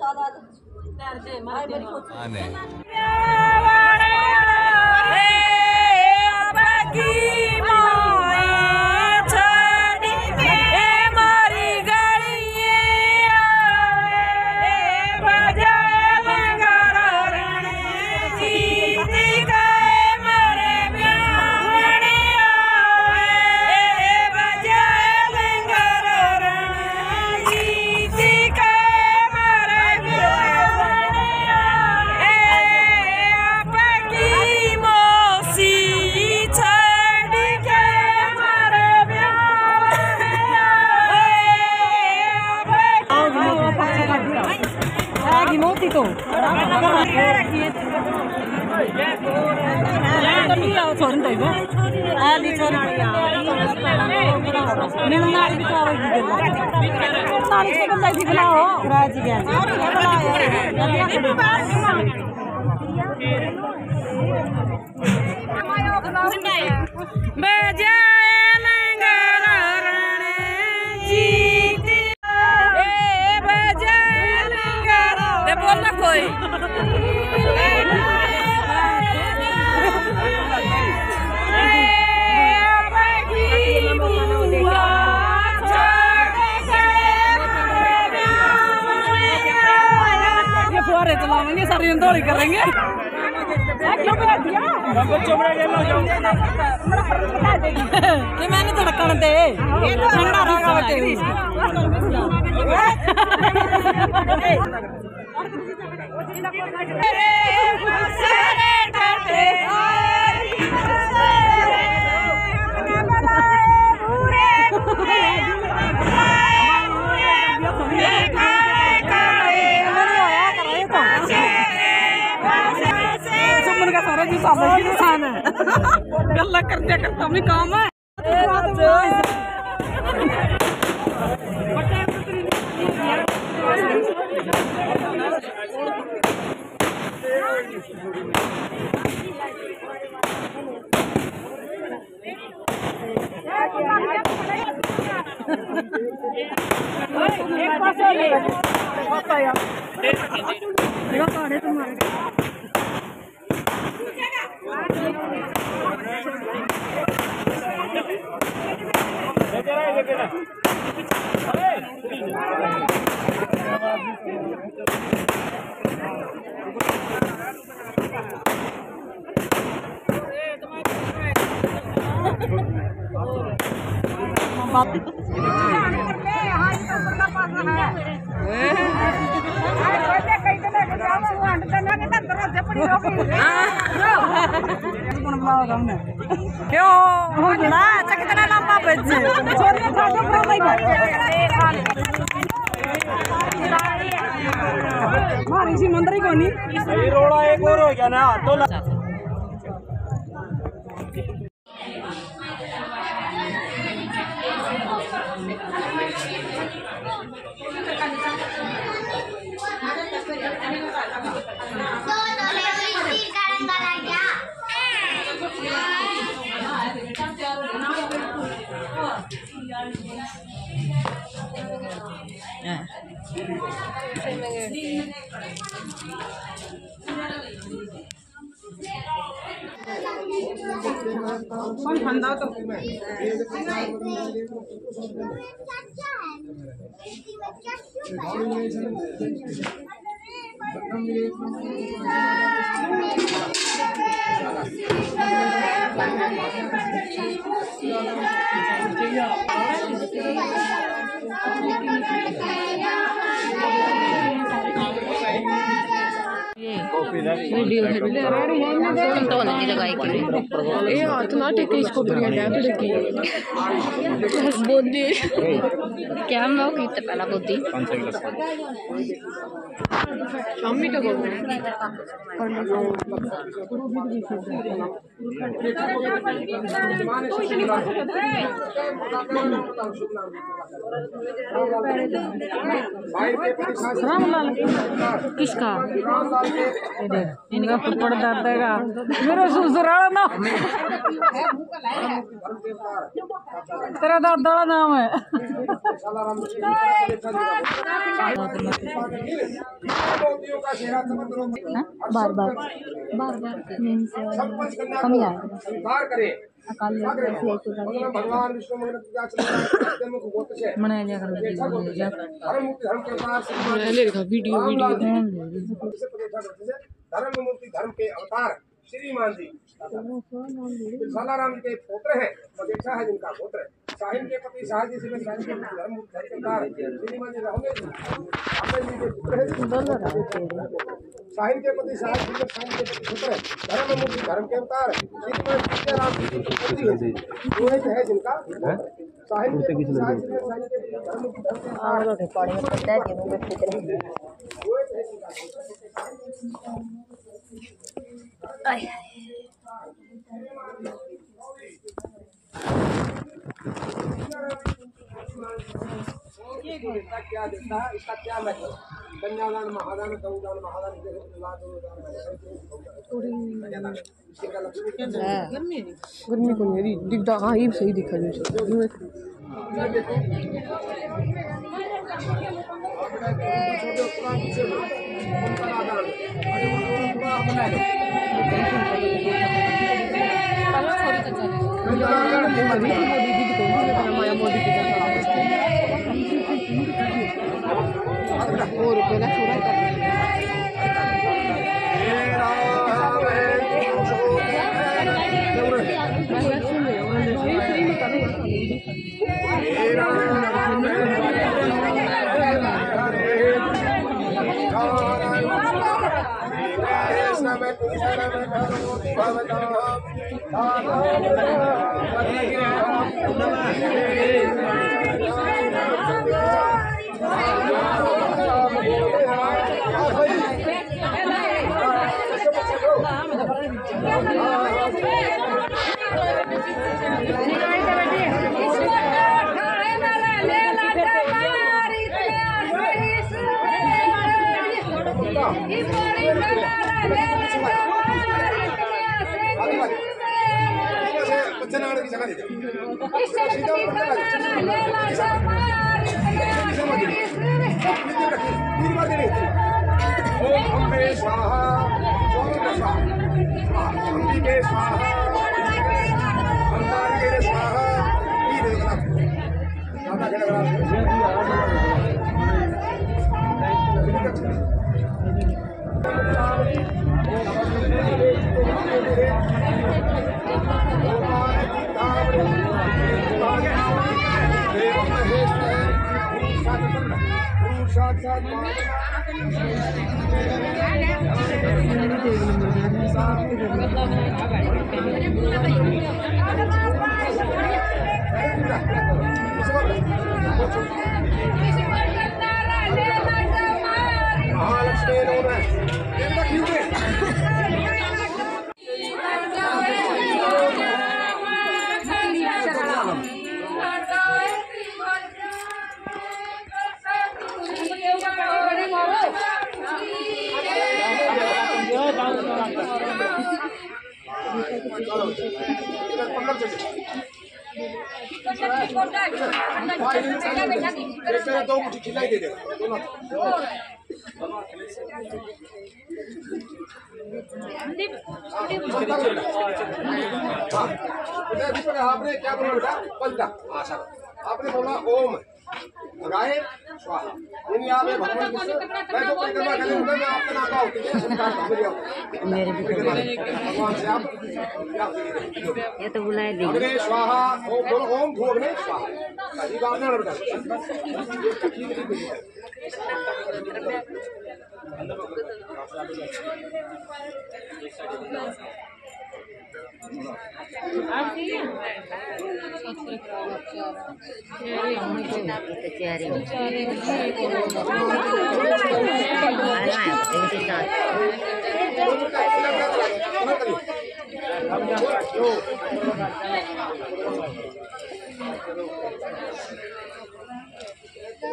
दौड़ी करेंगे कि मैंने धड़कन दे गल्ला करते करता भी काम है। कितना लंबा बच्चे मंदिर को नहीं रोड़ा एक और हो गया ना तो वीडियो हाथ ना टेके इसको बोधी क्या मैं तो पहला बोधी मम्मी तो किसका इनका पकड़ देगा मेरा ससुराल ना तेरा दादा नाम है। बार बार बार बार कमी आएगा अकाल भगवान विष्णु मनाया जा वीडियो धर्म मूर्ति धर्म के अवतार श्रीमान जी सालाराम जी के पुत्र हैं। मदेक्षा है जिनका पुत्र है। साहिल के पति शाह जी से साहिल के पति धर्म मूर्ति धर्म के अवतार श्रीमान जी रहोगे जी के पुत्र है। साहिल के पति शाह जी के पुत्र है। धर्म मूर्ति धर्म के अवतार श्रीमान राम जी के पति है जिनका साहिल के पति शाह जी के धर्म मूर्ति धर्म के क्या देता है इसका क्या मतलब कन्यादान महादान गौदान महादान गर्मी को मेरी दिखता हाँ ये सही दिखा दो मुट्ठी खिलाई दे देगा दोनों आपने क्या बोला बेटा पंचा आशा आपने बोला ओम गाय स्वाहा यानी आप भगवान मैं जो परिक्रमा करने में मैं आपका नाम होती है मेरे भी भगवान से आप ये तो बुलाए दी हमने स्वाहा ओम बोलो ओम भोग ने स्वाहा ये बात ना बेटा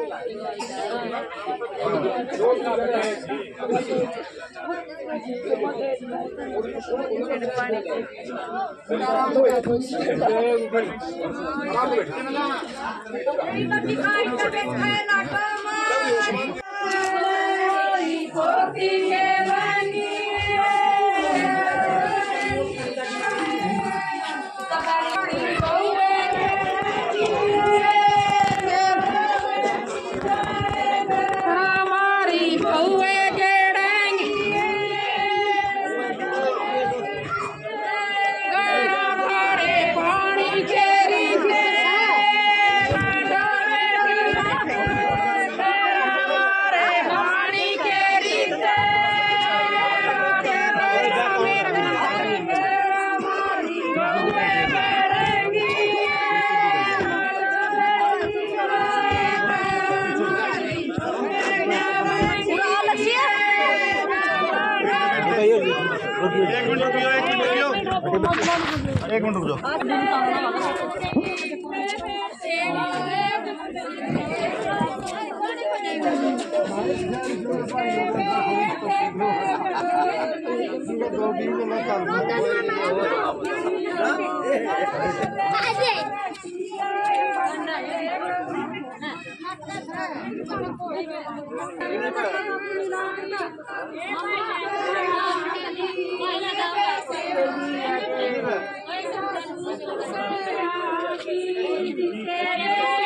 एक मिनट रुक जाओ। Thank you.